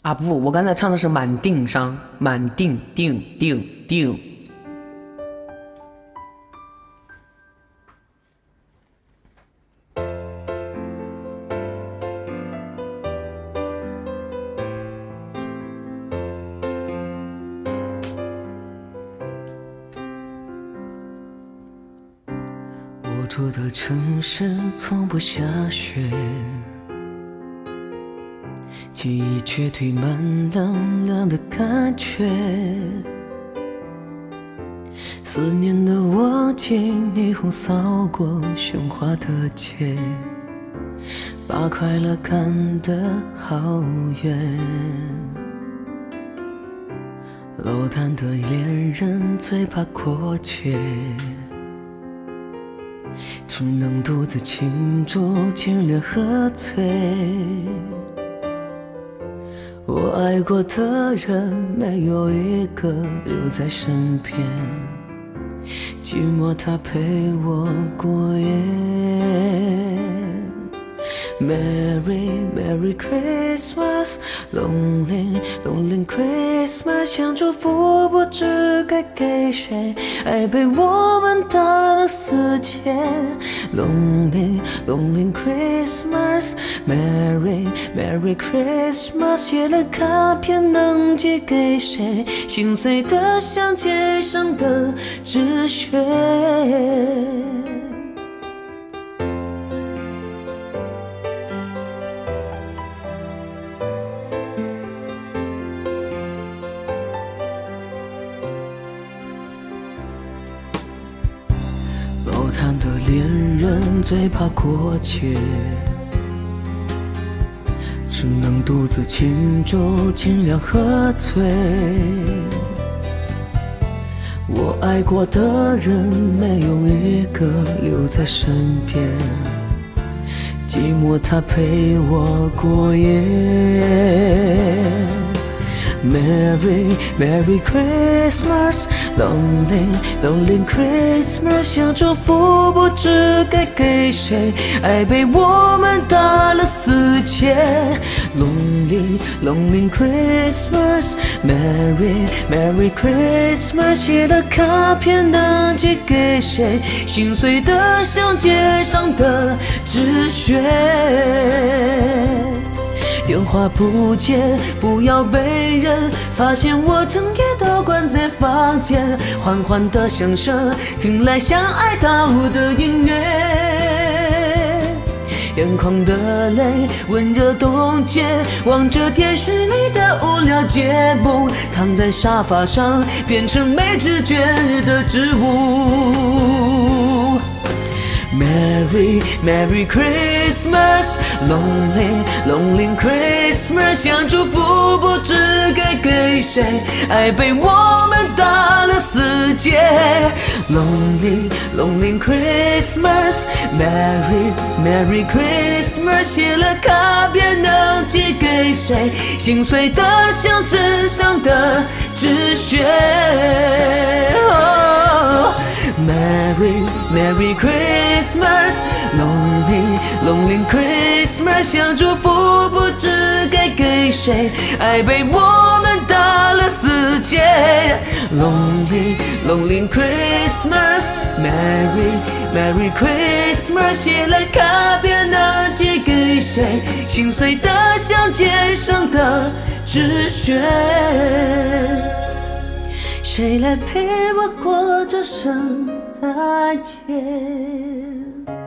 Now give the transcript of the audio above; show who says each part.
Speaker 1: 啊不，我刚才唱的是满腚伤，满腚腚。
Speaker 2: 我住的城市从不下雪，记忆却堆满凉凉的感觉。思念的我经霓虹扫过喧哗的街，把快乐看得好远。落单的恋人最怕过节，只能独自庆祝，尽量喝醉。我爱过的人没有一个留在身边，寂寞他陪我过夜。Merry Christmas， Lonely Christmas， 想祝福不知该给谁，爱被我们打了死结。Lonely Christmas， Merry Christmas， 写了卡片能寄给谁？心碎的像街上的纸屑。落单的恋人最怕过节，只能独自庆祝，尽量喝醉。我爱过的人没有一个留在身边，寂寞他陪我过夜。Merry Christmas， Lonely Christmas， 想祝福不知该给谁，爱被我们打了死结。Lonely Christmas， Merry Christmas， 写了卡片能寄给谁？心碎的像街上的纸屑。电话不接，不要被人发现，我整夜都关在房间，缓缓的响声听来像哀悼的音乐。眼眶的泪温热冻结，望着电视里的无聊节目，躺在沙发上变成没知觉的植物。Merry Christmas， Lonely Christmas， 想祝福不知该给谁，爱被我们打了死结。Lonely Christmas， Merry Christmas， 写了卡片能寄给谁？心碎的像纸上的纸屑。Merry Christmas， Lonely Christmas， 想祝福不知该给谁，爱被我们打了死结。Lonely Christmas， Merry Christmas， 写了卡片能寄给谁？心碎的像街上的纸屑。谁来陪我过这圣诞节？